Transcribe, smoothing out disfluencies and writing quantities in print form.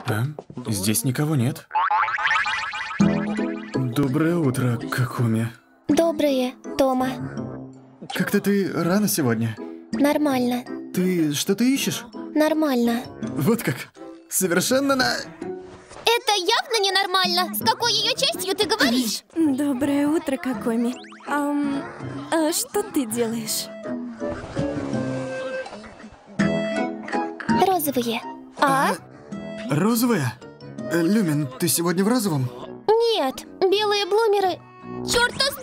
Здесь никого нет. Доброе утро, Какуми. Доброе, Тома. Как-то ты рано сегодня. Нормально. Ты что-то ищешь? Нормально. Вот как? Совершенно Это явно ненормально. С какой ее честью ты говоришь? Доброе утро, Какуми. Что ты делаешь? Розовые. Розовая? Люмен, ты сегодня в розовом? Нет, белые блумеры. Чёрта с